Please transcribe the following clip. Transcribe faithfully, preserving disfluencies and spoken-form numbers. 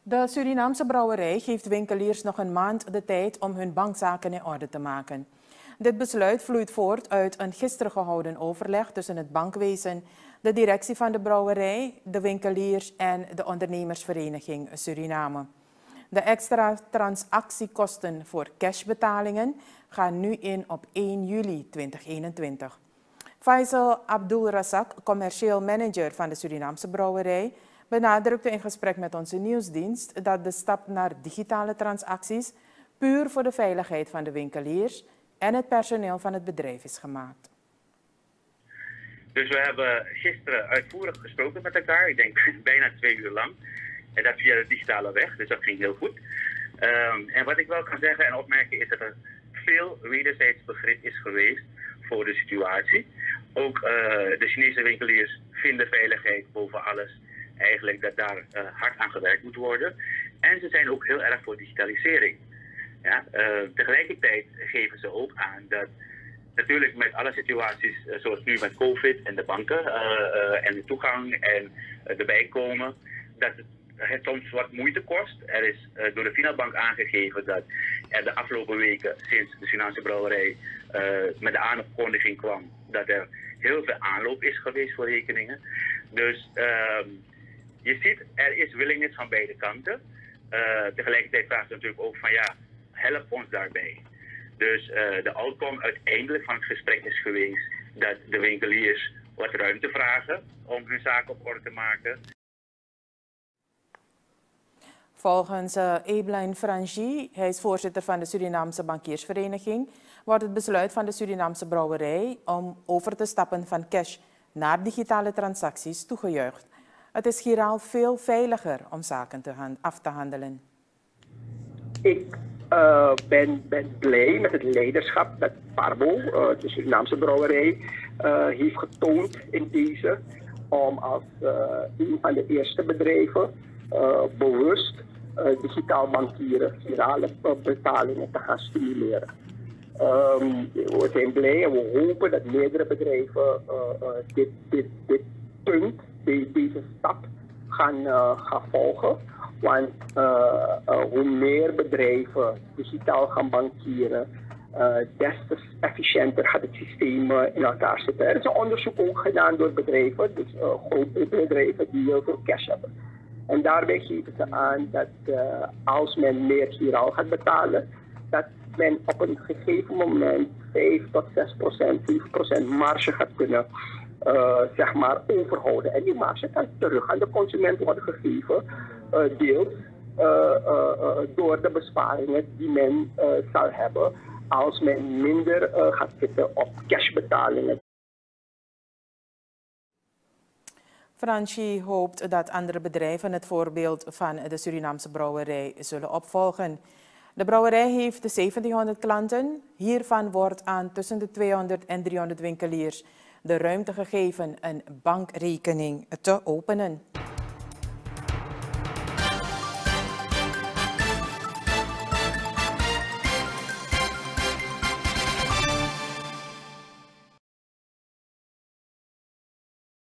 De Surinaamse brouwerij geeft winkeliers nog een maand de tijd om hun bankzaken in orde te maken. Dit besluit vloeit voort uit een gisteren gehouden overleg tussen het bankwezen, de directie van de brouwerij, de winkeliers en de ondernemersvereniging Suriname. De extra transactiekosten voor cashbetalingen gaan nu in op één juli tweeduizend eenentwintig. Faisal Abdul Razak, commercieel manager van de Surinaamse brouwerij, benadrukte in gesprek met onze nieuwsdienst dat de stap naar digitale transacties puur voor de veiligheid van de winkeliers en het personeel van het bedrijf is gemaakt. Dus we hebben gisteren uitvoerig gesproken met elkaar, ik denk bijna twee uur lang. En dat via de digitale weg, dus dat ging heel goed. Um, en wat ik wel kan zeggen en opmerken is dat er veel wederzijds begrip is geweest voor de situatie. Ook uh, de Chinese winkeliers vinden veiligheid boven alles. Eigenlijk dat daar uh, hard aan gewerkt moet worden. En ze zijn ook heel erg voor digitalisering. Ja, uh, tegelijkertijd geven ze ook aan dat natuurlijk met alle situaties uh, zoals nu met COVID en de banken uh, uh, en de toegang en uh, de bijkomen, dat het, het soms wat moeite kost. Er is uh, door de Finabank aangegeven dat er de afgelopen weken sinds de Surinaamse brouwerij uh, met de aankondiging kwam, dat er heel veel aanloop is geweest voor rekeningen. Dus uh, je ziet, er is willingness van beide kanten. Uh, tegelijkertijd vraagt ze natuurlijk ook van ja, help ons daarbij. Dus uh, de outcome uiteindelijk van het gesprek is geweest dat de winkeliers wat ruimte vragen om hun zaken op orde te maken. Volgens uh, Eblijn Frangie, hij is voorzitter van de Surinaamse Bankiersvereniging, wordt het besluit van de Surinaamse brouwerij om over te stappen van cash naar digitale transacties toegejuicht. Het is hier veel veiliger om zaken te af te handelen. Ik uh, ben, ben blij met het leiderschap dat Parbo, uh, de Surinaamse brouwerij, uh, heeft getoond in deze. Om als uh, een van de eerste bedrijven uh, bewust uh, digitaal bankieren, virale uh, betalingen te gaan stimuleren. Um, we zijn blij en we hopen dat meerdere bedrijven uh, uh, dit, dit, dit punt, de, deze stap gaan, uh, gaan volgen. Want uh, uh, hoe meer bedrijven digitaal gaan bankieren, uh, des te efficiënter gaat het systeem uh, in elkaar zitten. Er is een onderzoek ook gedaan door bedrijven, dus uh, grote bedrijven die heel veel cash hebben. En daarbij geven ze aan dat uh, als men meer giraal gaat betalen, dat men op een gegeven moment vijf tot zes procent, zeven procent marge gaat kunnen uh, zeg maar overhouden. En die marge kan terug aan de consument worden gegeven, uh, deels uh, uh, uh, door de besparingen die men uh, zal hebben als men minder uh, gaat zitten op cashbetalingen. Franchi hoopt dat andere bedrijven het voorbeeld van de Surinaamse brouwerij zullen opvolgen. De brouwerij heeft zeventienhonderd klanten. Hiervan wordt aan tussen de tweehonderd en driehonderd winkeliers de ruimte gegeven een bankrekening te openen.